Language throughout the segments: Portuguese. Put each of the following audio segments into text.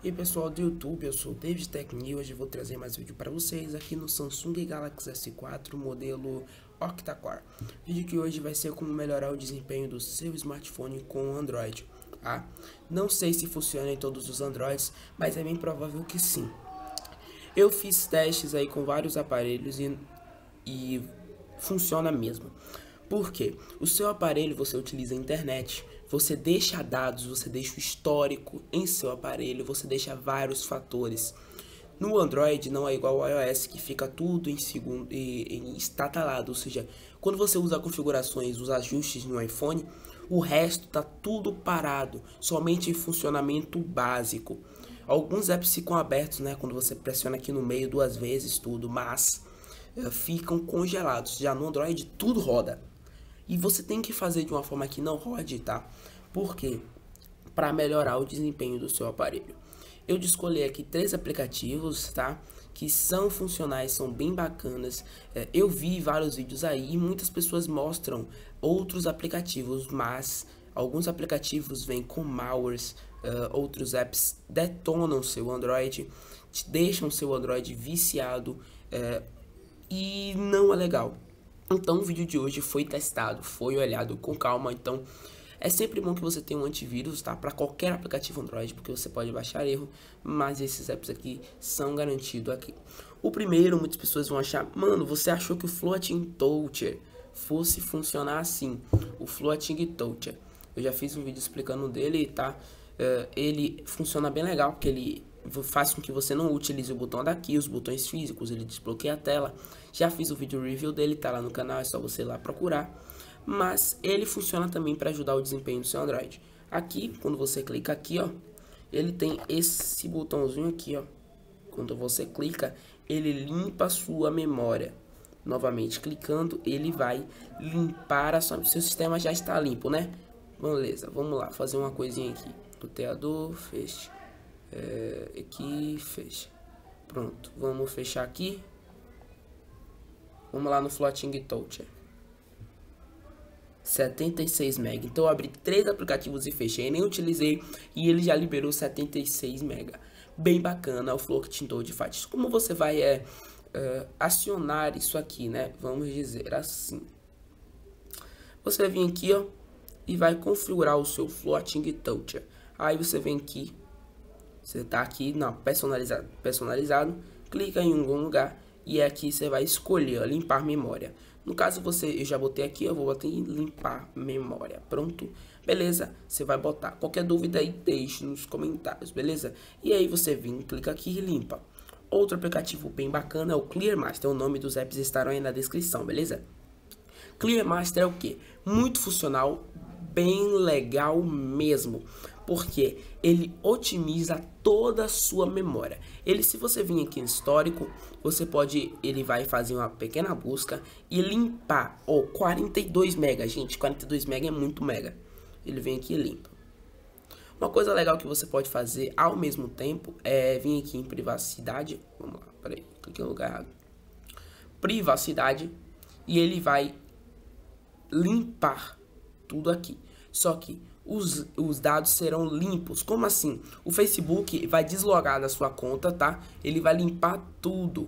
E aí pessoal do YouTube, eu sou o David Tech News. Hoje eu vou trazer mais vídeo para vocês aqui no Samsung Galaxy S4 modelo Octa-Core. O vídeo que hoje vai ser como melhorar o desempenho do seu smartphone com Android. Tá? Não sei se funciona em todos os Androids, mas é bem provável que sim. Eu fiz testes aí com vários aparelhos e funciona mesmo. Por quê? O seu aparelho você utiliza a internet, você deixa dados, você deixa o histórico em seu aparelho, você deixa vários fatores. No Android não é igual ao iOS, que fica tudo em segundo e estatalado, ou seja, quando você usa configurações, os ajustes no iPhone, o resto tá tudo parado, somente em funcionamento básico. Alguns apps ficam abertos, né, quando você pressiona aqui no meio 2 vezes tudo, mas ficam congelados. Já no Android tudo roda. E você tem que fazer de uma forma que não rode, tá? Por quê? Para melhorar o desempenho do seu aparelho. Eu escolhi aqui 3 aplicativos, tá? Que são funcionais, são bem bacanas. Eu vi vários vídeos aí e muitas pessoas mostram outros aplicativos, mas alguns aplicativos vêm com malwares, outros apps detonam seu Android, te deixam seu Android viciado e não é legal. Então o vídeo de hoje foi testado, foi olhado com calma, então é sempre bom que você tenha um antivírus, tá? Para qualquer aplicativo Android, porque você pode baixar erro, mas esses apps aqui são garantidos aqui. O primeiro, muitas pessoas vão achar, mano, você achou que o Floating Toucher fosse funcionar assim? O Floating Toucher, eu já fiz um vídeo explicando dele, tá? Ele funciona bem legal, porque ele faz com que você não utilize o botão daqui, os botões físicos, ele desbloqueia a tela. Já fiz o vídeo review dele, tá lá no canal, é só você ir lá procurar. Mas ele funciona também para ajudar o desempenho do seu Android. Aqui, quando você clica aqui, ó, ele tem esse botãozinho aqui, ó. Quando você clica, ele limpa a sua memória. Novamente, clicando, ele vai limpar a sua... Seu sistema já está limpo, né? Beleza, vamos lá, fazer uma coisinha aqui. Roteador, feche. Aqui, fecha. Pronto, vamos fechar aqui. Vamos lá no Floating Toucher. 76 MB. Então eu abri 3 aplicativos e fechei, nem utilizei e ele já liberou 76 MB. Bem bacana o Floating Toucher faz. Como você vai acionar isso aqui, né? Vamos dizer assim. Você vai vir aqui, ó, e vai configurar o seu Floating Toucher. Aí você vem aqui. Você tá aqui na personalizado, clica em algum lugar e aqui você vai escolher limpar memória. No caso eu já botei aqui, eu vou botar em limpar memória. Pronto, beleza? Você vai botar qualquer dúvida aí, deixe nos comentários, beleza? E aí você vem, clica aqui e limpa. Outro aplicativo bem bacana é o ClearMaster. O nome dos apps estarão aí na descrição, beleza? ClearMaster é o que? Muito funcional, bem legal mesmo, porque ele otimiza toda a sua memória. Se você vir aqui em histórico, ele vai fazer uma pequena busca e limpar, 42 MB, gente, 42 MB é muito mega. Ele vem aqui e limpa. Uma coisa legal que você pode fazer ao mesmo tempo é vir aqui em privacidade. Vamos lá, peraí, cliquei no lugar errado. Privacidade, e ele vai limpar tudo aqui. Só que os dados serão limpos. Como assim? O Facebook vai deslogar da sua conta, tá? Ele vai limpar tudo.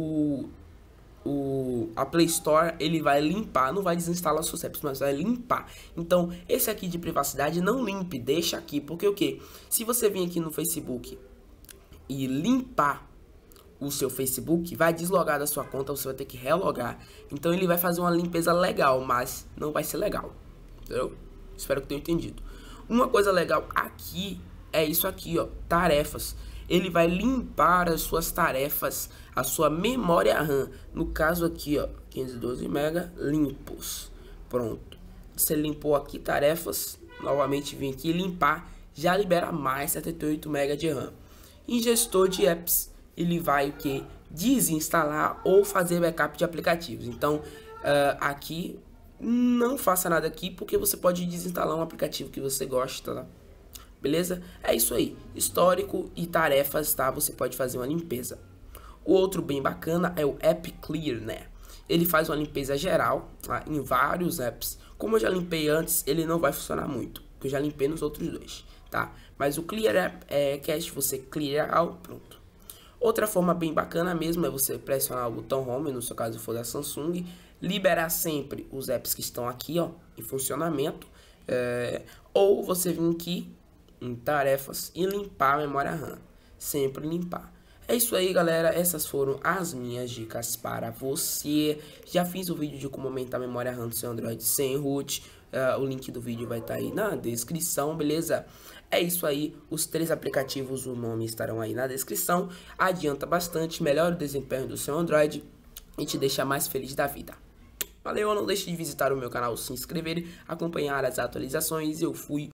A Play Store, ele vai limpar, não vai desinstalar seus apps, mas vai limpar. Então, esse aqui de privacidade não limpe, deixa aqui, porque o que? Se você vir aqui no Facebook e limpar o seu Facebook, vai deslogar da sua conta, você vai ter que relogar. Então ele vai fazer uma limpeza legal, mas não vai ser legal, entendeu? Espero que tenham entendido. Uma coisa legal aqui é isso aqui, ó, tarefas. Ele vai limpar as suas tarefas, a sua memória RAM. No caso aqui, ó, 512 MB limpos. Pronto. Você limpou aqui tarefas, novamente vem aqui limpar, já libera mais 78 MB de RAM. Em gestor de apps, ele vai o que? Desinstalar ou fazer backup de aplicativos. Então, aqui não faça nada aqui, porque você pode desinstalar um aplicativo que você gosta, tá? Beleza? É isso aí. Histórico e tarefas, tá? Você pode fazer uma limpeza. O outro bem bacana é o App Clear, né? Ele faz uma limpeza geral, tá? Em vários apps. Como eu já limpei antes, ele não vai funcionar muito, porque eu já limpei nos outros 2. tá? Mas o Clear Cache, você clear all, pronto. Outra forma bem bacana mesmo é você pressionar o botão Home, no seu caso for da Samsung, liberar sempre os apps que estão aqui, ó, em funcionamento, ou você vir aqui em tarefas e limpar a memória RAM, sempre limpar. É isso aí, galera, essas foram as minhas dicas para você. Já fiz o vídeo de como aumentar a memória RAM do seu Android sem root. O link do vídeo vai estar aí na descrição, beleza? É isso aí, os 3 aplicativos, o nome estarão aí na descrição. Adianta bastante, melhora o desempenho do seu Android e te deixa mais feliz da vida. Valeu, não deixe de visitar o meu canal, se inscrever, acompanhar as atualizações. Eu fui,